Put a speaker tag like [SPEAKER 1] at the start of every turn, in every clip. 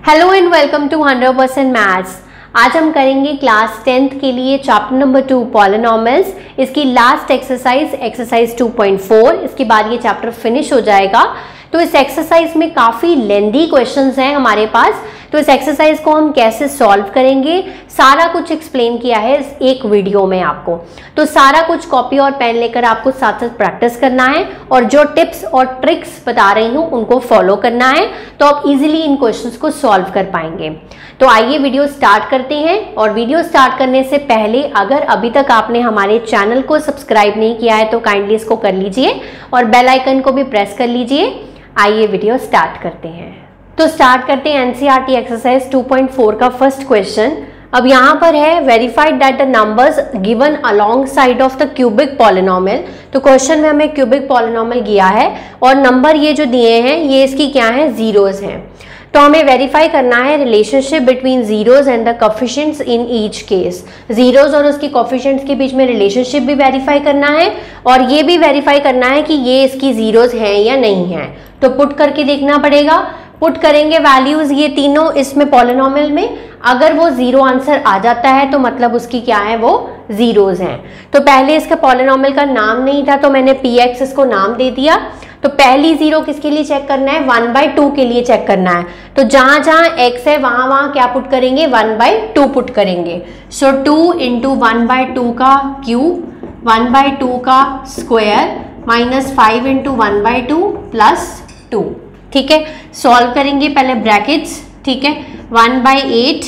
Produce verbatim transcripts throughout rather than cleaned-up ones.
[SPEAKER 1] Hello and welcome to hundred percent maths. आज हम करेंगे क्लास टेंथ के लिए चैप्टर नंबर टू पॉलिनॉमियल्स। इसकी last exercise exercise two point four. इसके बाद ये चैप्टर फिनिश हो जाएगा। तो इस एक्सरसाइज में काफ़ी लेंदी क्वेश्चंस हैं हमारे पास। तो इस एक्सरसाइज को हम कैसे सॉल्व करेंगे सारा कुछ एक्सप्लेन किया है इस एक वीडियो में आपको। तो सारा कुछ कॉपी और पेन लेकर आपको साथ साथ प्रैक्टिस करना है और जो टिप्स और ट्रिक्स बता रही हूँ उनको फॉलो करना है, तो आप इजीली इन क्वेश्चंस को सॉल्व कर पाएंगे। तो आइए वीडियो स्टार्ट करते हैं। और वीडियो स्टार्ट करने से पहले अगर अभी तक आपने हमारे चैनल को सब्सक्राइब नहीं किया है तो काइंडली इसको कर लीजिए और बेल आइकन को भी प्रेस कर लीजिए। आइए वीडियो स्टार्ट करते हैं। तो स्टार्ट करते हैं NCERT exercise two point four का फर्स्ट क्वेश्चन। अब यहाँ पर है verified that the numbers given alongside of the cubic polynomial. तो क्वेश्चन में हमें क्यूबिक पॉलिनॉमियल दिया है और नंबर ये जो दिए हैं ये इसकी क्या है, जीरोज हैं। तो हमें वेरीफाई करना है relationship between zeros and the coefficients in each case. Zeros और उसके कोफिशिएंट्स के बीच में रिलेशनशिप भी वेरीफाई करना है और ये भी वेरीफाई करना है कि ये इसकी जीरोज हैं या नहीं हैं। तो पुट करके देखना पड़ेगा। पुट करेंगे वैल्यूज ये तीनों इसमें पॉलिनॉमियल में। अगर वो जीरो आंसर आ जाता है तो मतलब उसकी क्या है, वो जीरोज हैं। तो पहले इसका पॉलिनॉमियल का नाम नहीं था तो मैंने पी एक्स इसको नाम दे दिया। तो पहली जीरो किसके लिए चेक करना है, वन बाई टू के लिए चेक करना है। तो जहां जहां एक्स है वहां वहां क्या पुट करेंगे, वन बाई टू पुट करेंगे। So two into one by two का क्यूब, वन बाई टू का square minus five into one by two plus two. ठीक है, सॉल्व करेंगे पहले ब्रैकेट्स। ठीक है, one by eight,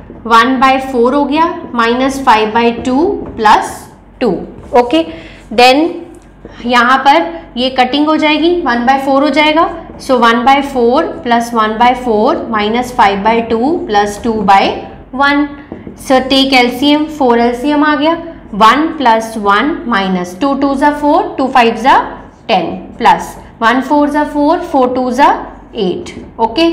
[SPEAKER 1] one by four हो गया minus five by two plus two. Okay, then यहाँ पर ये कटिंग हो जाएगी, वन बाय फोर हो जाएगा। So one by four plus one by four minus five by two plus two by one. So take LCM, four LCM आ गया। One plus one minus two two ज़ा four, two five ज़ा ten plus one four ज़ा four, four two ज़ा eight. Okay,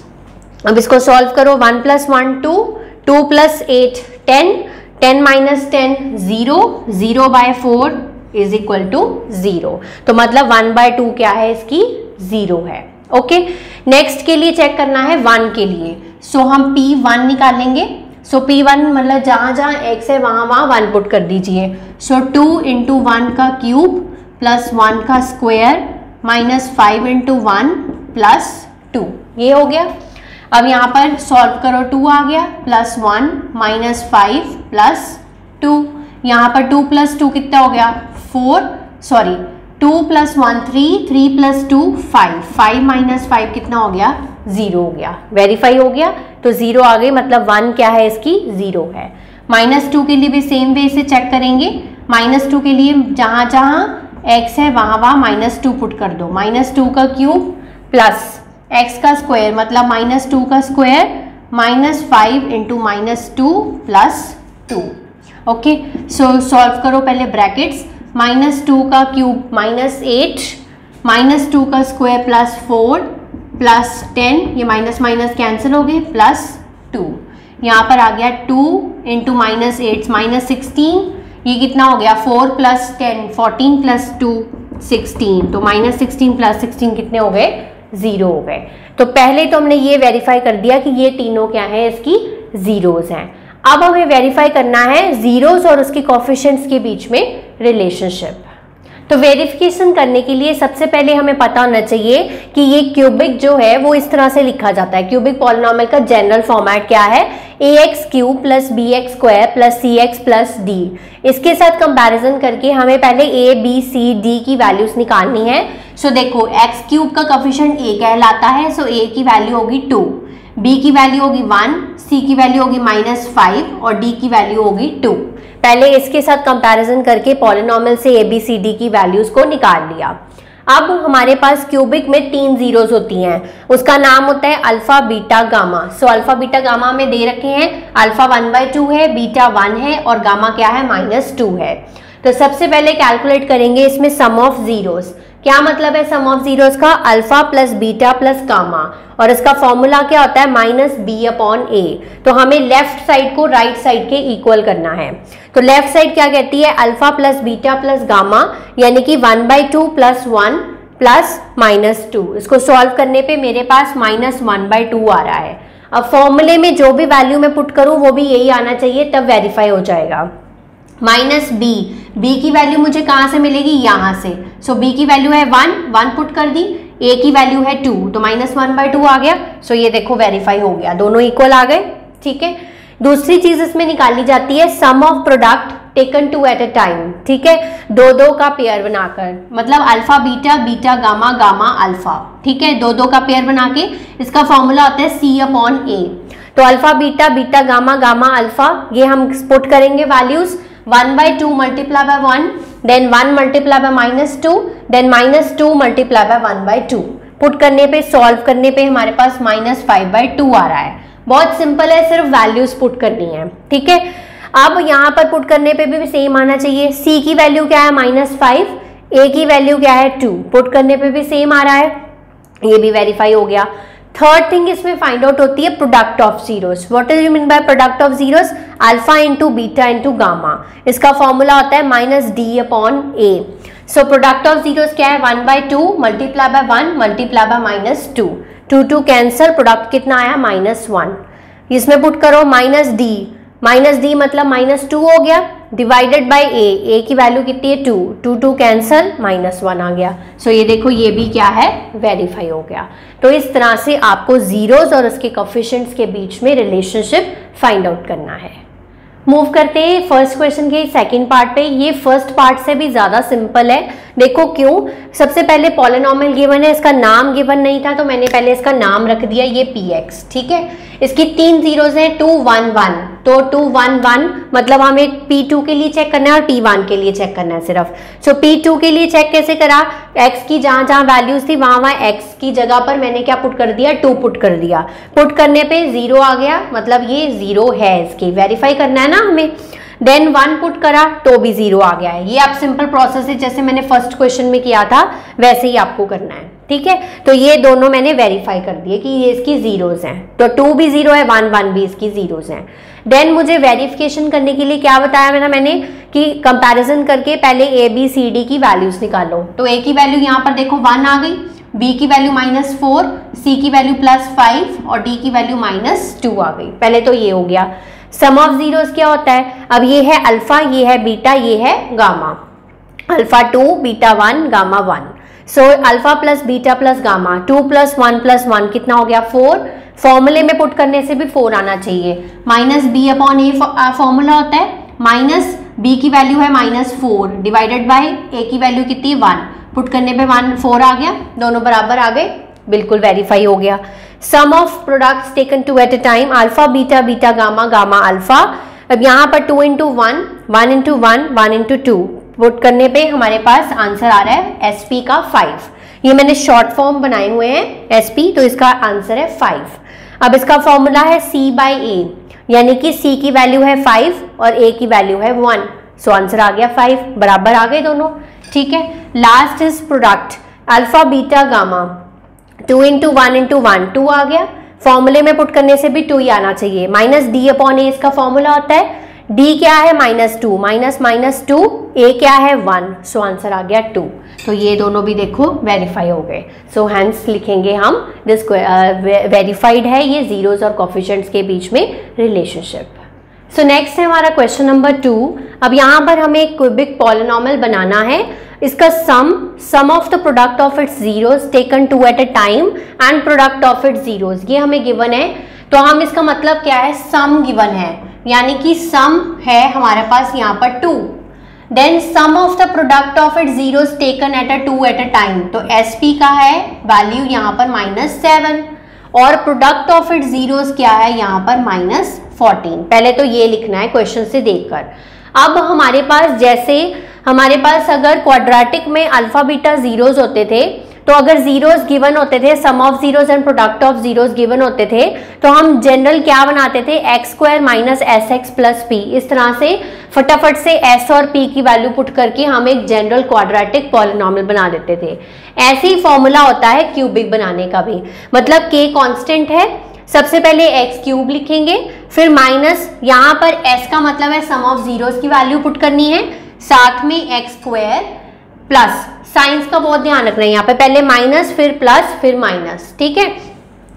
[SPEAKER 1] अब इसको solve करो। One plus one two, two plus eight ten, ten minus ten zero, zero by four is equal to zero. तो मतलब one by two क्या है, इसकी जीरो है। ओके, नेक्स्ट के लिए चेक करना है वन के लिए। सो so, हम पी वन निकालेंगे। सो पी वन मतलब जहां जहां एक्स है वहां वहां वन पुट कर दीजिए। सो टू इंटू वन का क्यूब प्लस वन का square minus five into one plus two, ये हो गया। अब यहाँ पर सॉल्व करो, टू आ गया plus one minus five plus two. यहाँ पर टू प्लस टू कितना हो गया, four, sorry two plus one three, three plus two five, five minus five कितना हो गया, जीरो हो गया। वेरीफाई हो गया तो जीरो आ गई, मतलब वन क्या है, इसकी जीरो है। माइनस टू के लिए भी सेम वे से चेक करेंगे। माइनस टू के लिए जहां जहां एक्स है वहां वहां माइनस टू पुट कर दो। माइनस टू का क्यूब प्लस एक्स का स्क्वायर मतलब माइनस टू का square minus five into minus two plus two. Okay, so solve करो पहले ब्रैकेट्स। माइनस टू का cube minus eight, minus two का square plus four plus ten, ये minus minus cancel हो गए, प्लस टू। यहाँ पर आ गया two into minus eight minus sixteen, ये कितना हो गया, four plus ten fourteen plus two sixteen. तो माइनस सिक्सटीन प्लस सिक्सटीन कितने हो गए, जीरो हो गए। तो पहले तो हमने ये वेरीफाई कर दिया कि ये तीनों क्या है, इसकी जीरोज हैं। अब हमें वेरीफाई करना है जीरोस और उसके कोफिशिएंट्स के बीच में रिलेशनशिप। तो वेरिफिकेशन करने के लिए सबसे पहले हमें पता होना चाहिए कि ये क्यूबिक जो है वो इस तरह से लिखा जाता है। क्यूबिक पॉलिनॉमियल का जनरल फॉर्मेट क्या है, A X cube plus B X square plus C X plus D. इसके साथ कंपैरिजन करके हमें पहले ए बी सी डी की वैल्यूज निकालनी है। सो देखो एक्स क्यूब का कोफिशिएंट ए कहलाता है, सो ए की वैल्यू होगी टू, बी की वैल्यू होगी वन, सी की वैल्यू होगी माइनस फाइव और डी की वैल्यू होगी टू। पहले इसके साथ कंपैरिजन करके पॉलिनॉमियल से ए बी सी डी की वैल्यूज को निकाल लिया। अब हमारे पास क्यूबिक में तीन जीरोस होती हैं, उसका नाम होता है alpha beta gamma. So alpha beta gamma में दे रखे हैं, अल्फा वन बाई टू है, बीटा वन है और गामा क्या है, माइनस टू है। तो सबसे पहले कैलकुलेट करेंगे इसमें सम ऑफ जीरोस। क्या मतलब है सम ऑफ जीरोस का, alpha plus beta plus gamma, और इसका फॉर्मूला क्या होता है, माइनस बी अपॉन ए। तो हमें लेफ्ट साइड को राइट साइड के इक्वल करना है। तो लेफ्ट साइड क्या कहती है, alpha plus beta plus gamma, यानी कि one by two plus one plus minus two. इसको सॉल्व करने पे मेरे पास माइनस वन बाई टू आ रहा है। अब फॉर्मूले में जो भी वैल्यू मैं पुट करूं वो भी यही आना चाहिए, तब वेरीफाई हो जाएगा। माइनस बी, बी की वैल्यू मुझे कहाँ से मिलेगी, यहाँ से। सो so, बी की वैल्यू है वन, वन पुट कर दी, ए की वैल्यू है टू, तो माइनस वन बाई टू आ गया। सो so, ये देखो वेरीफाई हो गया, दोनों इक्वल आ गए। ठीक है, दूसरी चीज इसमें निकाली जाती है sum of product taken two at a time. ठीक है, दो दो का पेयर बनाकर, मतलब alpha beta, beta gamma, gamma alpha. ठीक है, दो दो का पेयर बना के इसका फॉर्मूला होता है सी अपॉन ए। तो alpha beta, beta gamma, gamma alpha, ये हम पुट करेंगे values, one by two multiply by one, then one multiply by minus two, then minus two multiply by one by two. Put करने पे, solve करने पे हमारे पास माइनस फाइव बाई टू आ रहा है। बहुत सिंपल है, सिर्फ वैल्यूज पुट करनी है। ठीक है, अब यहाँ पर पुट करने पे भी सेम आना चाहिए। सी की वैल्यू क्या है, माइनस फाइव, ए की वैल्यू क्या है, टू, पुट करने पे भी सेम आ रहा है, ये भी वेरीफाई हो गया। थर्ड थिंग इसमें फाइंड आउट होती है product of zeros. What is you mean by product of zeros, alpha into beta into gamma. इसका फॉर्मूला होता है minus D upon A. So product of zeros क्या है, one by two multiply by one multiply by minus two, two two cancel, product कितना आया, minus one. इसमें put करो minus D, minus D मतलब माइनस टू हो गया, divided by ए, ए की वैल्यू कितनी है, two, two two cancel, minus one आ गया। सो so, ये देखो ये भी क्या है, वेरीफाई हो गया। तो इस तरह से आपको जीरोस और उसके कोफिशिएंट्स के बीच में रिलेशनशिप फाइंड आउट करना है। मूव करते हैं फर्स्ट क्वेश्चन के सेकंड पार्ट पे। ये फर्स्ट पार्ट से भी ज्यादा सिंपल है। देखो क्यों, सबसे पहले पॉलिनोमियल गिवन है, इसका नाम गिवन नहीं था तो मैंने पहले इसका नाम रख दिया ये पी एक्स। ठीक है, इसकी तीन जीरोज हैं, टू वन वन, तो टू वन वन मतलब हमें पी टू के लिए चेक करना है और पी वन के लिए चेक करना है सिर्फ। सो पी टू के लिए चेक कैसे करा, x की जहां जहां वैल्यूज थी वहां वहां x की जगह पर मैंने क्या पुट कर दिया, टू पुट कर दिया। पुट करने पे जीरो आ गया, मतलब ये जीरो है, इसकी वेरीफाई करना है ना हमें। देन वन पुट करा तो भी जीरो आ गया है। ये आप सिंपल प्रोसेस है, जैसे मैंने फर्स्ट क्वेश्चन में किया था वैसे ही आपको करना है। ठीक है, तो ये दोनों मैंने वेरीफाई कर दिए कि ये इसकी जीरोज हैं, तो टू भी जीरो है, वन वन भी इसकी जीरोज हैं। देन मुझे वेरिफिकेशन करने के लिए क्या बताया मैंने मैंने कि कंपैरिजन करके पहले ए बी सी डी की वैल्यूज निकालो। तो ए की वैल्यू यहाँ पर देखो वन आ गई, बी की वैल्यू माइनस फोर, सी की वैल्यू प्लस फाइव और डी की वैल्यू माइनस टू आ गई। पहले तो ये हो गया। सम ऑफ जीरोस क्या होता है, अब ये है अल्फा, ये है बीटा, ये है gamma. Alpha two, beta one, gamma one. So alpha plus beta plus gamma, two plus one plus one कितना हो गया, फोर। फॉर्मूले में पुट करने से भी फोर आना चाहिए। Minus B upon A formula होता है, माइनस बी की वैल्यू है minus four divided by A की वैल्यू कितनी, वन। पुट करने पे वन फोर आ गया, दोनों बराबर आ गए, बिल्कुल वेरीफाई हो गया। Sum of products taken two at a time, alpha beta, beta gamma, gamma alpha. अब यहाँ पर two into one, one into one, one into two, put करने पे हमारे पास आंसर आ रहा है एस पी का फाइव। ये मैंने शॉर्ट फॉर्म बनाए हुए हैं एस पी, तो इसका आंसर है फाइव। अब इसका फॉर्मूला है सी बाई ए, यानी कि सी की वैल्यू है फाइव और ए की वैल्यू है वन। सो आंसर आ गया फाइव, बराबर आ गए दोनों। ठीक है, last is product alpha beta gamma, two into one into one, two आ गया। फॉर्मूले में पुट करने से भी टू ही आना चाहिए। माइनस डी अपॉन ए इसका फॉर्मूला होता है, डी क्या है minus two, minus minus two, A क्या है वन। सो आंसर आ गया टू। तो ये दोनों भी देखो वेरीफाई हो गए। सो हैंस लिखेंगे हम दिस वेरीफाइड है ये जीरोस और कोफिशिएंट्स के बीच में रिलेशनशिप। सो नेक्स्ट है हमारा क्वेश्चन नंबर टू। अब यहाँ पर हमें एक क्यूबिक पॉलिनोमियल बनाना है। इसका sum sum of the product of its zeros taken two at a time and product of its zeros, ये हमें गिवन है। तो हम इसका मतलब क्या है, सम गिवन है, यानी कि सम है हमारे पास यहाँ पर two. Then sum of the product of its zeros taken at a two at a time, तो एस पी का है वैल्यू यहाँ पर माइनस सेवन और प्रोडक्ट ऑफ इट्स जीरोस क्या है यहाँ पर माइनस फोर्टीन। पहले तो ये लिखना है क्वेश्चन से देखकर। अब हमारे पास जैसे हमारे पास अगर क्वाड्रेटिक में अल्फा बीटा जीरोस होते थे, तो अगर जीरोस गिवन होते थे, sum of zeros and product of zeros given होते थे, तो हम जनरल क्या बनाते थे, X square minus S x plus P. इस तरह से फटाफट से एस और पी की वैल्यू पुट करके हम एक जनरल क्वाड्रेटिक पॉलिनोमियल बना देते थे। ऐसे ही फॉर्मूला होता है क्यूबिक बनाने का भी, मतलब के कांस्टेंट है, सबसे पहले एक्स क्यूब लिखेंगे, फिर माइनस यहाँ पर एस का मतलब है सम ऑफ जीरोस की वैल्यू पुट करनी है, साथ में एक्स स्क्वायर प्लस, साइंस का बहुत ध्यान रखना है यहाँ पे, पहले माइनस फिर प्लस फिर माइनस। ठीक है,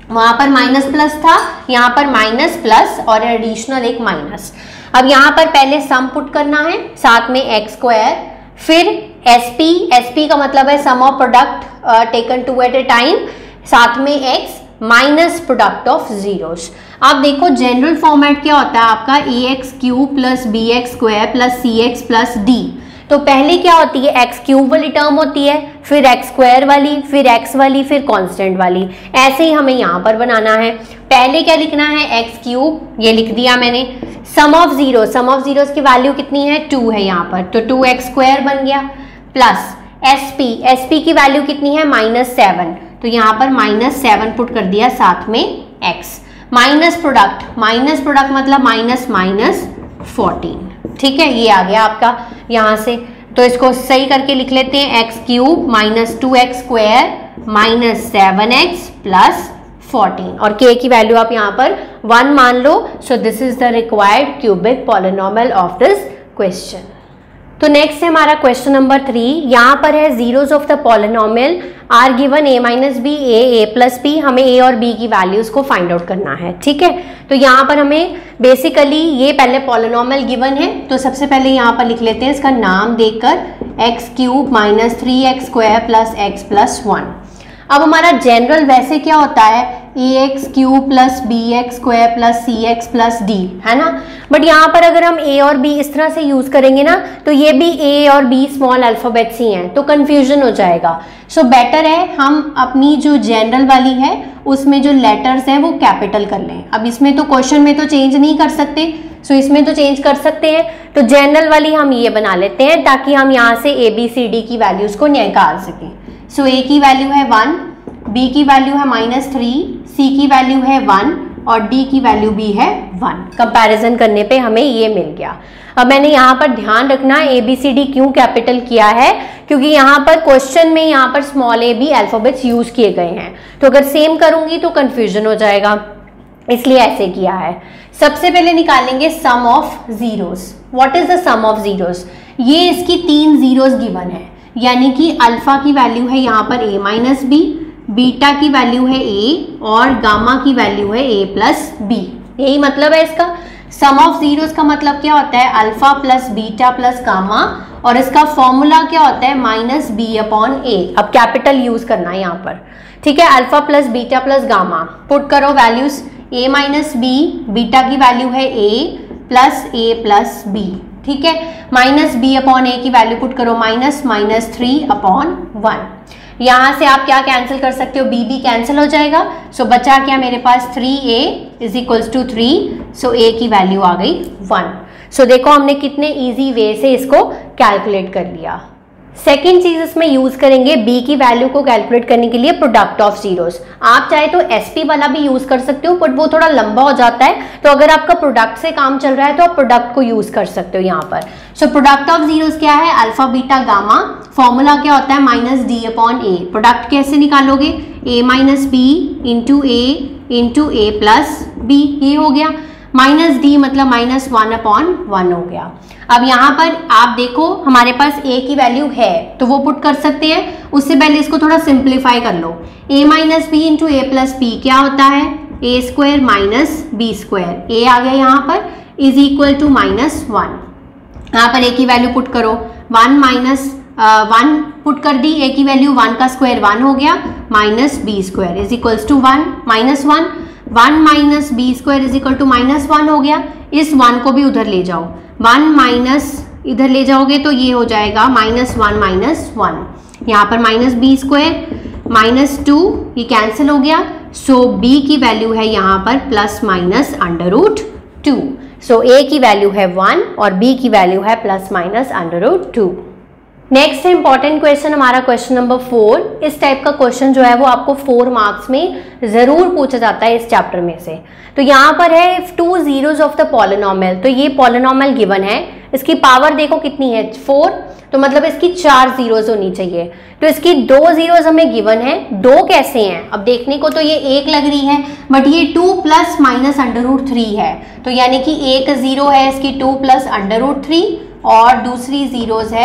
[SPEAKER 1] वहां पर माइनस प्लस था, यहाँ पर माइनस प्लस और एडिशनल एक माइनस। अब यहाँ पर पहले सम पुट करना है, साथ में एक्स स्क्वायर, फिर एसपी, एसपी का मतलब है sum of product taken two at a time, साथ में X minus product of zeros. अब देखो जनरल फॉर्मेट क्या होता है आपका, A X cube plus B X square plus C X plus D. तो पहले क्या होती है, एक्स क्यूब वाली टर्म होती है, फिर एक्स स्क्वायर वाली, फिर एक्स वाली, फिर कांस्टेंट वाली। ऐसे ही हमें यहाँ पर बनाना है। पहले क्या लिखना है, एक्स क्यूब, ये लिख दिया मैंने। Sum of zero, sum of zeros की वैल्यू कितनी है, टू है यहाँ पर, तो टू एक्स स्क्वायर बन गया, plus S P, S P की वैल्यू कितनी है, माइनस सेवन, तो यहाँ पर माइनस सेवन पुट कर दिया, साथ में X, minus product, minus product मतलब माइनस माइनस फोर्टीन। ठीक है, ये आ गया आपका यहाँ से। तो इसको सही करके लिख लेते हैं, X cube minus two X square minus seven x plus fourteen, और k की वैल्यू आप यहाँ पर वन मान लो। So this is the required cubic polynomial of this question. तो नेक्स्ट है हमारा क्वेश्चन नंबर थ्री। यहाँ पर है zeros of the polynomial are given A minus B, A A plus B. हमें ए और बी की वैल्यूज को फाइंड आउट करना है। ठीक है, तो यहाँ पर हमें बेसिकली ये पहले पॉलिनोमियल गिवन है, तो सबसे पहले यहाँ पर लिख लेते हैं इसका नाम देकर, X cube minus three X square plus X plus one. अब हमारा जनरल वैसे क्या होता है, A X cube plus B X square plus C X plus D, है ना। बट यहाँ पर अगर हम ए और बी इस तरह से यूज करेंगे ना, तो ये भी ए और बी स्मॉल अल्फाबेट्स ही हैं, तो कंफ्यूजन हो जाएगा। सो so, बेटर है हम अपनी जो जनरल वाली है उसमें जो लेटर्स हैं वो कैपिटल कर लें। अब इसमें तो क्वेश्चन में तो चेंज नहीं कर सकते, सो so, इसमें तो चेंज कर सकते हैं, तो जनरल वाली हम ये बना लेते हैं ताकि हम यहाँ से ए बी सी डी की वैल्यूज को निकाल सकें। सो so, ए की वैल्यू है वन, बी की वैल्यू है माइनस थ्री, सी की वैल्यू है वन और डी की वैल्यू भी है वन। कंपैरिजन करने पे हमें ये मिल गया। अब मैंने यहाँ पर ध्यान रखना ए बी सी डी क्यों कैपिटल किया है, क्योंकि यहाँ पर क्वेश्चन में यहाँ पर small A B alphabets use किए गए हैं, तो अगर सेम करूंगी तो कंफ्यूजन हो जाएगा, इसलिए ऐसे किया है। सबसे पहले निकालेंगे sum of zeros. What is the sum of zeros? ये इसकी तीन जीरोस गिवन है, यानी कि अल्फा की वैल्यू है यहाँ पर ए माइनस बी, बीटा की वैल्यू है ए और गामा की वैल्यू है ए प्लस बी। यही मतलब है इसका। सम ऑफ जीरोस का मतलब क्या होता है, alpha plus beta plus gamma, और इसका फॉर्मूला क्या होता है, माइनस बी अपॉन ए। अब कैपिटल यूज करना है यहाँ पर। ठीक है, alpha plus beta plus gamma, put करो values, a minus B, beta की वैल्यू है a plus a plus b. ठीक है, माइनस बी अपॉन ए की वैल्यू पुट करो, minus minus three upon one. यहाँ से आप क्या कैंसिल कर सकते हो, बी बी कैंसिल हो जाएगा। सो so, बचा क्या मेरे पास, three a is equals to three, so ए की वैल्यू आ गई वन। सो so, देखो हमने कितने इजी वे से इसको कैलकुलेट कर लिया। सेकेंड चीज इसमें यूज करेंगे बी की वैल्यू को कैलकुलेट करने के लिए, प्रोडक्ट ऑफ जीरोस। आप चाहे तो एसपी वाला भी यूज कर सकते हो, बट वो थोड़ा लंबा हो जाता है, तो अगर आपका प्रोडक्ट से काम चल रहा है तो आप प्रोडक्ट को यूज कर सकते हो यहाँ पर। सो प्रोडक्ट ऑफ जीरोस क्या है, अल्फा बीटा गामा, फॉर्मूला क्या होता है, minus D upon a. Product कैसे निकालोगे, a minus b into a into a plus b, ये हो गया। माइनस डी मतलब माइनस वन अपॉन वन हो गया। अब यहाँ पर आप देखो हमारे पास a की वैल्यू है तो वो पुट कर सकते हैं, उससे पहले इसको थोड़ा सिंप्लीफाई कर लो। a minus b into a plus b क्या होता है, a square minus b square, a आ गया यहाँ पर is equal to minus one. यहाँ पर a की वैल्यू पुट करो, वन माइनस वन पुट कर दी, a की वैल्यू वन का स्क्वायर वन हो गया, minus b square is equals to one, minus one, one minus b square is equal to minus one हो गया। इस वन को भी उधर ले जाओ, वन माइनस इधर ले जाओगे तो ये हो जाएगा माइनस वन माइनस वन, यहाँ पर minus b square minus two, ये कैंसिल हो गया। सो बी की वैल्यू है यहाँ पर plus minus under root two. So ए की वैल्यू है वन और बी की वैल्यू है plus minus under root two. Next है इंपॉर्टेंट क्वेश्चन हमारा क्वेश्चन नंबर फोर। इस टाइप का क्वेश्चन जो है वो आपको फोर मार्क्स में जरूर पूछा जाता है इस चैप्टर में से। तो यहाँ पर है if two zeros of the polynomial, तो ये पॉलिनोमियल गिवन है, इसकी पावर देखो कितनी है, फोर, तो मतलब इसकी चार जीरोस होनी चाहिए। तो इसकी दो जीरोस हमें गिवन है, दो कैसे हैं, अब देखने को तो ये एक लग रही है बट ये two plus minus under root three है, तो यानी कि एक जीरो है इसकी two plus under root three और दूसरी जीरोस है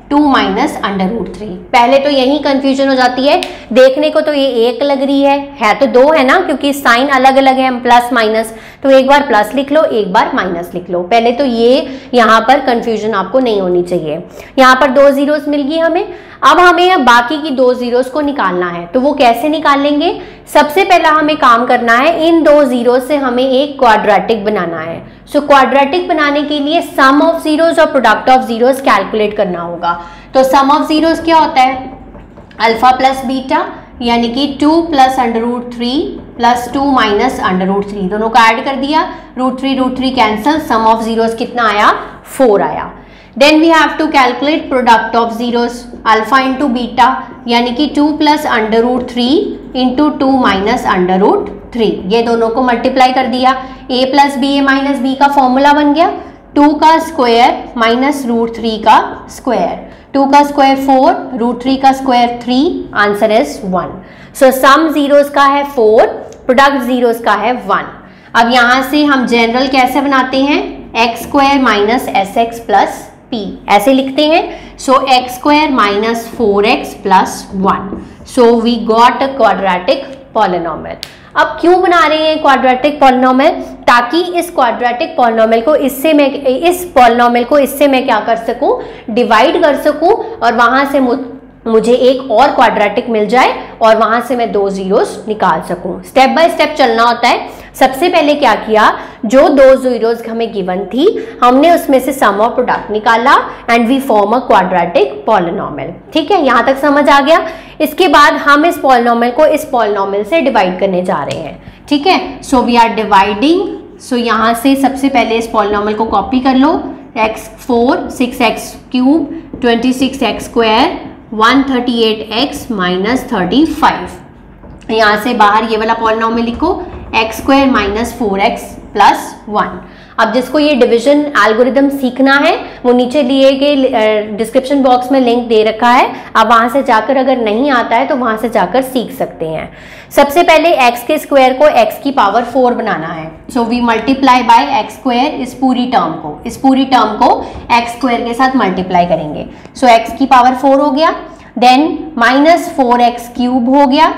[SPEAKER 1] two minus under root three. पहले तो यही कंफ्यूजन हो जाती है, देखने को तो ये एक लग रही है, है तो दो है ना, क्योंकि साइन अलग अलग है, प्लस माइनस, तो एक बार प्लस लिख लो, एक बार माइनस लिख लो। पहले तो ये यहाँ पर कंफ्यूजन आपको नहीं होनी चाहिए। यहाँ पर दो जीरोस मिल गई हमें। अब हमें बाकी की दो जीरोस को निकालना है, तो वो कैसे निकालेंगे? सबसे पहला हमें काम करना है, इन दो जीरो से हमें एक क्वाड्रेटिक बनाना है। सो so, क्वाड्रेटिक बनाने के लिए सम ऑफ जीरोस और प्रोडक्ट ऑफ जीरोस कैलकुलेट करना होगा। तो सम ऑफ जीरोस क्या होता है? अल्फा प्लस बीटा, यानी कि two plus under root three plus two minus under root three, दोनों का ऐड कर दिया, root three root three cancel, sum of zeros कितना आया? फोर आया। Then we have to calculate product of zeros, alpha into beta, यानी कि two plus under root three into two minus under root three, ये दोनों को multiply कर दिया। a plus b a minus b का फॉर्मूला बन गया, टू का स्क्वायर माइनस रूट थ्री का स्क्वायर, टू का स्क्वायर फोर, रूट थ्री का square three, answer is one. So sum zeros का है फोर, प्रोडक्ट जीरोस का है वन। अब यहाँ से हम जनरल कैसे बनाते हैं? X square minus S x plus p, ऐसे लिखते हैं। So x square minus four x plus one, so we got a quadratic polynomial. अब क्यों बना रहे हैं क्वाड्रेटिक पॉलिनोमियल? ताकि इस क्वाड्रेटिक पॉलिनोमियल को इससे मैं इस पॉलिनोमियल को इससे मैं क्या कर सकूं? डिवाइड कर सकूं, और वहां से मुझे एक और क्वाड्रेटिक मिल जाए और वहां से मैं दो जीरोस निकाल सकूं। स्टेप बाय स्टेप चलना होता है। सबसे पहले क्या किया, जो दो जीरोस हमें गिवन थी, हमने उसमें से सम ऑफ प्रोडक्ट निकाला and we form a quadratic polynomial. ठीक है, यहां तक समझ आ गया। इसके बाद हम इस पॉलिनोमियल को इस पॉलिनोमियल से डिवाइड करने जा रहे हैं। ठीक है, so we are dividing. So यहां से सबसे पहले इस पॉलिनोमियल को कॉपी कर लो, x four, six x cube, twenty six x square, one thirty eight x minus thirty five. यहाँ से बाहर ये वाला पॉलिनोमियल लिखो, x square minus four x plus one. अब जिसको ये डिवीजन एल्गोरिदम सीखना है, वो नीचे दिए गए डिस्क्रिप्शन बॉक्स में लिंक दे रखा है, आप वहां से जाकर, अगर नहीं आता है तो वहां से जाकर सीख सकते हैं। सबसे पहले x के स्क्वायर को x की पावर फोर बनाना है। So we multiply by x square, इस पूरी टर्म को इस पूरी टर्म को एक्स स्क्वायर के साथ मल्टीप्लाई करेंगे। सो so, x की पावर फोर हो गया, then minus four x cube हो गया,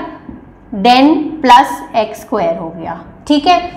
[SPEAKER 1] देन प्लस एक्स स्क्वायर हो गया। ठीक है,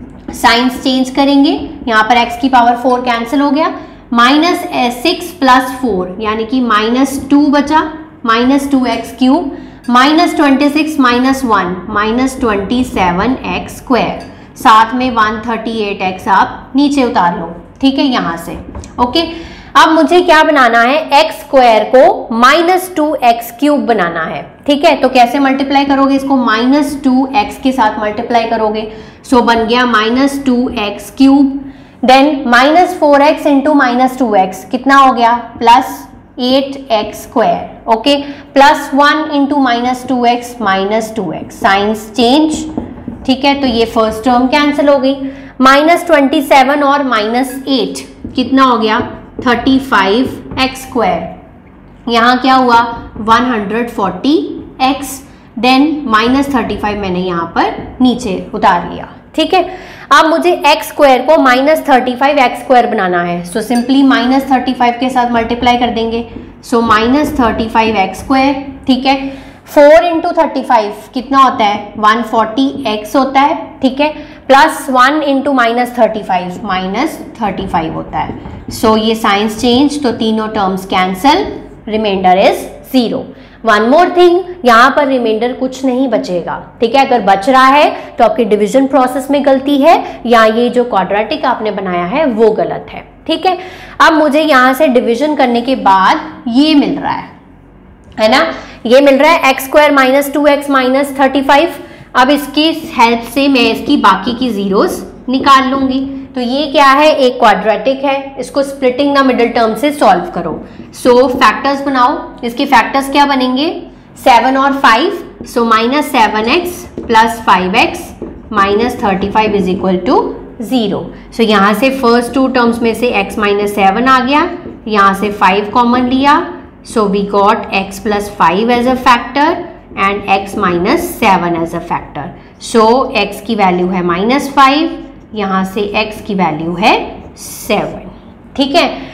[SPEAKER 1] साइंस चेंज करेंगे, यहाँ पर x की पावर फोर कैंसिल हो गया, माइनस सिक्स प्लस फोर यानी कि माइनस टू बचा, minus two x cube, minus twenty six minus one, minus twenty seven x square, साथ में वन थर्टी एट एक्स आप नीचे उतार लो। ठीक है, यहाँ से ओके। अब मुझे क्या बनाना है, एक्स स्क्वायर को माइनस टू एक्स क्यूब बनाना है। ठीक है, तो कैसे मल्टीप्लाई करोगे इसको? माइनस टू एक्स के साथ मल्टीप्लाई करोगे। सो so, बन गया minus two x cube, then minus four x into minus two x कितना हो गया? Plus eight x square. Okay, plus one into minus two x minus two x, signs change. ठीक है, तो ये फर्स्ट टर्म कैंसिल हो गई। Minus twenty seven और माइनस एट कितना हो गया? Thirty five x square. यहाँ क्या हुआ? One hundred forty x, then minus thirty five मैंने यहाँ पर नीचे उतार लिया। ठीक है, अब मुझे एक्स स्क्वायर को minus thirty five x square बनाना है। So simply minus thirty five के साथ मल्टीप्लाई कर देंगे। So minus thirty five x square. ठीक है, फोर इंटू थर्टी फाइव कितना होता है? वन फोर्टी एक्स होता है। ठीक है, plus one into minus thirty five minus thirty five होता है। सो so, ये साइंस चेंज, तो तीनों terms cancel, remainder is zero. One more thing, यहाँ पर रिमाइंडर कुछ नहीं बचेगा। ठीक है, अगर बच रहा है तो आपके डिवीजन प्रोसेस में गलती है, या ये जो क्वाड्रेटिक आपने बनाया है वो गलत है। ठीक है, अब मुझे यहाँ से डिवीजन करने के बाद ये मिल रहा है है ना, ये मिल रहा है x square minus two x minus thirty five. अब इसकी हेल्प से मैं इसकी बाकी की जीरोस निकाल लूंगी। तो ये क्या है? एक क्वाड्रेटिक है, इसको स्प्लिटिंग द मिडिल टर्म से सॉल्व करो। सो so, फैक्टर्स बनाओ। इसके फैक्टर्स क्या बनेंगे? सेवन और five. So minus seven x plus five x minus thirty five is equal to zero. So यहाँ से फर्स्ट टू टर्म्स में से x माइनस सेवन आ गया, यहाँ से फाइव कॉमन लिया। So we got x plus five as a factor and x minus seven as a factor. So x की value है माइनस फाइव, यहाँ से x की वैल्यू है सेवन। ठीक है,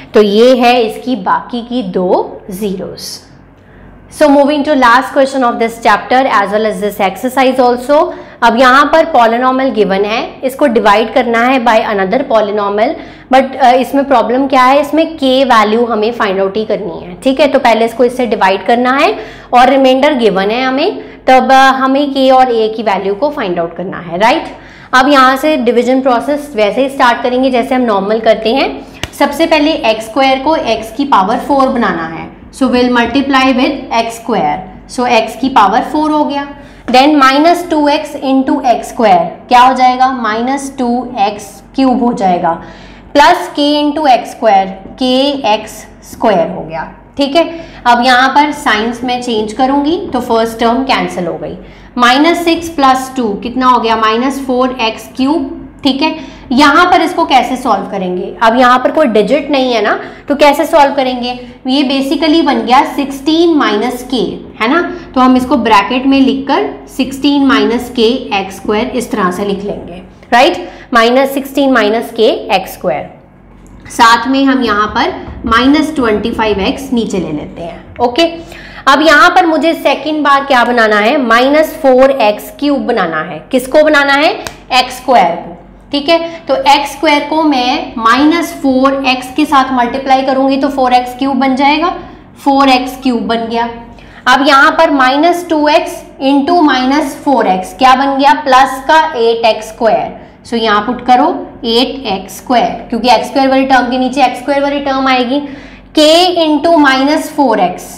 [SPEAKER 1] तो ये है इसकी बाकी की दो zeros. So moving to last question of this chapter as well as this exercise also. अब यहाँ पर पॉलिनॉमियल गिवन है, इसको डिवाइड करना है बाय अनदर पॉलिनॉमियल, बट इसमें प्रॉब्लम क्या है, इसमें k वैल्यू हमें फाइंड आउट ही करनी है, ठीक है। तो पहले इसको इससे डिवाइड करना है और रिमाइंडर गिवन है हमें, तब हमें k और a की वैल्यू को फाइंड आउट करना है, राइट। अब यहाँ से डिवीजन प्रोसेस वैसे ही स्टार्ट करेंगे जैसे हम नॉर्मल करते हैं। सबसे पहले एक्स स्क्वायर को x की पावर फोर बनाना है, so will multiply with x square, so x की पावर फोर हो गया। Then minus two x into x square क्या हो जाएगा, माइनस टू एक्स क्यूब हो जाएगा, plus k into x square, k x square हो गया, ठीक है। अब यहाँ पर साइंस में चेंज करूंगी तो फर्स्ट टर्म कैंसिल हो गई। माइनस सिक्स प्लस टू कितना हो गया, माइनस फोर एक्स क्यूब, ठीक है। यहाँ पर इसको कैसे सॉल्व करेंगे, अब यहाँ पर कोई डिजिट नहीं है ना, तो कैसे सॉल्व करेंगे, ये बेसिकली बन गया सिक्सटीन माइनस के, है ना। तो हम इसको ब्रैकेट में लिखकर sixteen minus k x square इस तरह से लिख लेंगे, right. Minus sixteen minus k x square, साथ में हम यहाँ पर माइनस ट्वेंटी फाइव एक्स नीचे ले लेते हैं, ओके। अब यहाँ पर मुझे सेकेंड बार क्या बनाना है, माइनस फोर एक्स क्यूब बनाना है। किसको बनाना है, एक्स स्क्वायर को, ठीक है। तो एक्स स्क्वायर को मैं माइनस फोर एक्स के साथ मल्टीप्लाई करूंगी तो फोर एक्स क्यूब बन जाएगा, फोर एक्स क्यूब बन गया। अब यहाँ पर minus two x into minus four x क्या बन गया, प्लस का एट एक्स स्क्वायर, सो यहाँ पुट करो एट एक्स स्क्वायर, क्योंकि एक्स स्क्वायर वाली टर्म के नीचे एक्स स्क्वायर वाली टर्म आएगी। K into minus four x,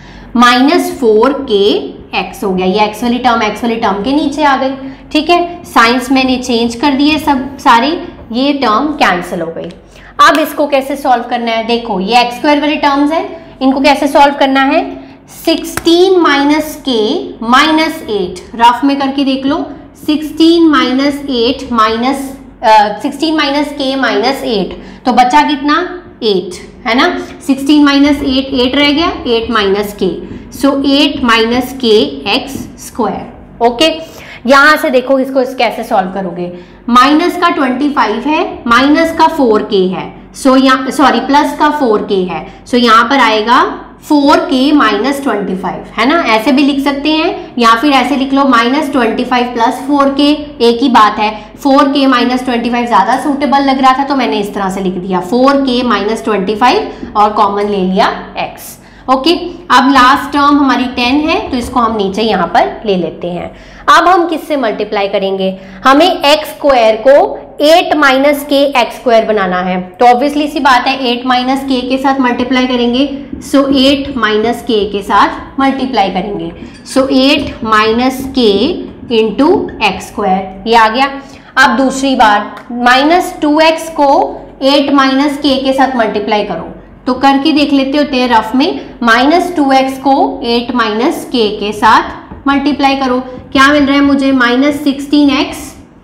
[SPEAKER 1] minus four k x हो गया, ये एक्स वाली टर्म एक्स वाली टर्म के नीचे आ गई, ठीक है। साइंस मैंने चेंज कर दिए सब सारे, ये टर्म कैंसिल हो गई। अब इसको कैसे सॉल्व करना है, देखो ये एक्स स्क्वायर वाली टर्म्स है, इनको कैसे सॉल्व करना है, sixteen minus k minus eight, rough में करके देख लो, sixteen minus eight minus sixteen minus k minus eight, तो बचा कितना, एट, है ना। सिक्सटीन माइनस एट, एट रह गया, eight minus k, so eight minus k x square, okay. यहां से देखो इसको इस कैसे सॉल्व करोगे, माइनस का ट्वेंटी फाइव है, माइनस का फोर के है, सो यहाँ सॉरी प्लस का फोर के है, सो यहाँ पर आएगा four k minus twenty five, है ना। ऐसे भी लिख सकते हैं या फिर ऐसे लिख लो minus twenty five plus four k, एक ही बात है। Four k minus twenty five ज्यादा सूटेबल लग रहा था तो मैंने इस तरह से लिख दिया, four k minus twenty five और कॉमन ले लिया x, ओके। अब लास्ट टर्म हमारी टेन है तो इसको हम नीचे यहाँ पर ले लेते हैं। अब हम किससे मल्टीप्लाई करेंगे, हमें एक्स स्क्वायर को eight minus k x square बनाना है, तो ऑब्वियसली सी बात है एट माइनस के के साथ मल्टीप्लाई करेंगे, सो एट माइनस के के साथ मल्टीप्लाई करेंगे, so eight minus k into x square, ये आ गया। अब दूसरी बार माइनस टू एक्स को एट माइनस के के साथ मल्टीप्लाई करो, तो करके देख लेते होते हैं रफ में, माइनस टू एक्स को एट माइनस के के साथ मल्टीप्लाई करो, क्या मिल रहा है मुझे, minus sixteen x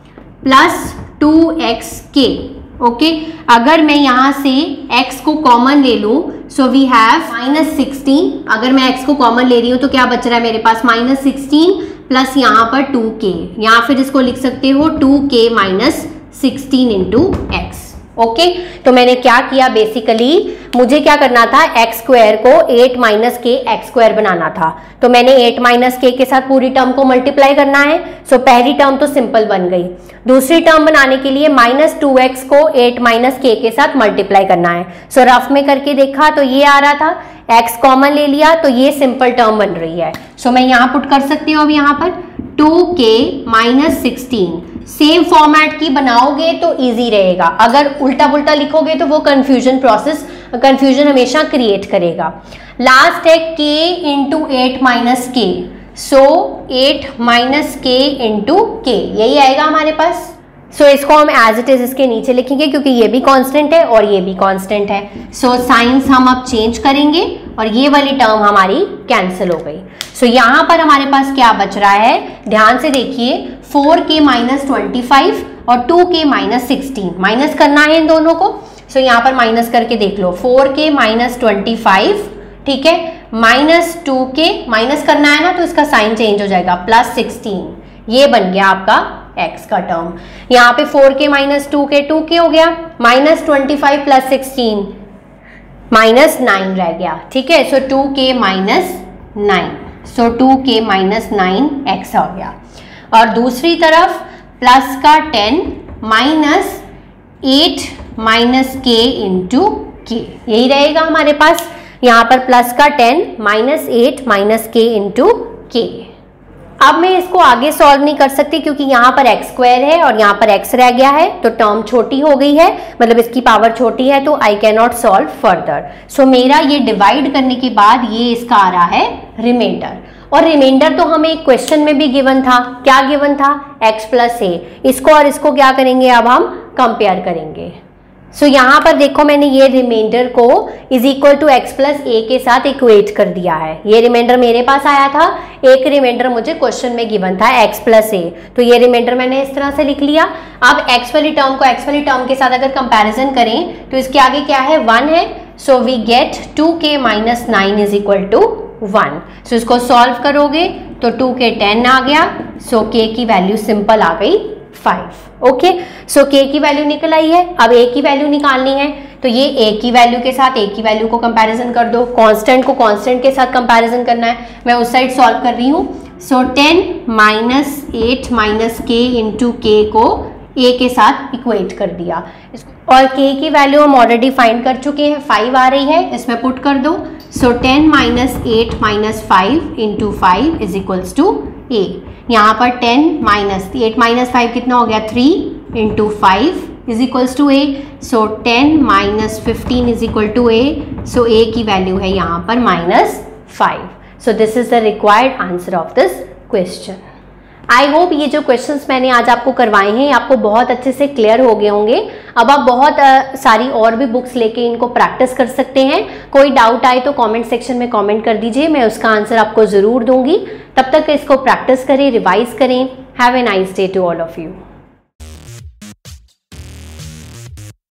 [SPEAKER 1] plus two x k, okay. अगर मैं यहाँ से x को कॉमन ले लूँ, so we have minus sixteen, अगर मैं x को कॉमन ले रही हूँ तो क्या बच रहा है मेरे पास, माइनस सिक्सटीन प्लस यहाँ पर टू के, या फिर इसको लिख सकते हो two k minus sixteen into x, okay. तो मैंने क्या किया, बेसिकली मुझे क्या करना था, एक्स स्क्वायर को eight minus k x square बनाना था, तो मैंने एट माइनस के के साथ पूरी टर्म को मल्टीप्लाई करना है, सो पहली टर्म तो सिंपल बन गई। दूसरी टर्म बनाने के लिए माइनस टू एक्स को एट माइनस के के साथ मल्टीप्लाई करना है, सो रफ में करके देखा तो ये आ रहा था, x कॉमन ले लिया तो ये सिंपल टर्म बन रही है, सो मैं यहाँ पुट कर सकती हूँ अब यहाँ पर to k minus sixteen. Same format की बनाओगे तो इजी रहेगा, अगर उल्टा पुल्टा लिखोगे तो वो कंफ्यूजन प्रोसेस कंफ्यूजन हमेशा क्रिएट करेगा। लास्ट है k into eight minus k, so eight minus k into k, यही आएगा हमारे पास। सो so, इसको हम एज इट इज इसके नीचे लिखेंगे क्योंकि ये भी कांस्टेंट है और ये भी कांस्टेंट है, सो so, साइंस हम अब चेंज करेंगे और ये वाली टर्म हमारी कैंसिल हो गई। सो so, यहाँ पर हमारे पास क्या बच रहा है, ध्यान से देखिए, four k minus twenty five और two k minus sixteen, minus करना है इन दोनों को, सो so, यहाँ पर माइनस करके देख लो, four k minus twenty five, ठीक है, माइनस टू के माइनस करना है ना तो इसका साइन चेंज हो जाएगा, प्लस सिक्सटीन, ये बन गया आपका x का टर्म। यहाँ पे फोर के माइनस टू के, टू के हो गया, minus twenty five plus sixteen, minus nine रह गया, ठीक है। So two k minus nine, so two k minus nine x आ गया। और दूसरी तरफ प्लस का ten minus eight minus k into k, यही रहेगा हमारे पास। यहाँ पर प्लस का ten minus eight minus k into k. अब मैं इसको आगे सॉल्व नहीं कर सकती क्योंकि यहाँ पर एक्स स्क्वायर है और यहाँ पर एक्स रह गया है, तो टर्म छोटी हो गई है, मतलब इसकी पावर छोटी है, तो I can not solve further. So मेरा ये डिवाइड करने के बाद ये इसका आ रहा है रिमाइंडर। और रिमाइंडर तो हमें एक क्वेश्चन में भी गिवन था, क्या गिवन था, x प्लस ए। इसको और इसको क्या करेंगे, अब हम कंपेयर करेंगे। सो so, यहाँ पर देखो मैंने ये रिमाइंडर को is equal to x plus a के साथ इक्वेट कर दिया है। ये रिमाइंडर मेरे पास आया था, एक रिमाइंडर मुझे क्वेश्चन में गिवन था x प्लस ए, तो ये रिमाइंडर मैंने इस तरह से लिख लिया। अब x वाली टर्म को x वाली टर्म के साथ अगर कंपैरिजन करें तो इसके आगे क्या है, वन है। So we get two k minus nine is equal to one. So इसको सॉल्व करोगे तो टू के टेन आ गया, सो so k की वैल्यू सिंपल आ गई फाइव। ओके, सो k की वैल्यू निकल आई है। अब a की वैल्यू निकालनी है, तो ये a की वैल्यू के साथ a की वैल्यू को कंपैरिजन कर दो, कांस्टेंट को कांस्टेंट के साथ कंपैरिजन करना है। मैं उस साइड सॉल्व कर रही हूँ। So ten minus eight minus k into k को a के साथ इक्वेट कर दिया, और k की वैल्यू हम ऑलरेडी फाइंड कर चुके हैं, फाइव आ रही है, इसमें पुट कर दो। So ten minus eight minus five into five is equals to a। यहाँ पर ten minus eight minus five कितना हो गया, three into five is equals to a. So ten minus fifteen is equal to a. So ए की value है यहाँ पर minus five. So this is the required answer of this question. I hope ये जो questions मैंने आज आपको करवाए हैं आपको बहुत अच्छे से क्लियर हो गए होंगे। अब आप बहुत आ, सारी और भी बुक्स लेके इनको प्रैक्टिस कर सकते हैं। कोई डाउट आए तो कमेंट सेक्शन में कमेंट कर दीजिए, मैं उसका आंसर आपको ज़रूर दूंगी। तब तक इसको प्रैक्टिस करें, रिवाइज करें। Have a nice day to all of you.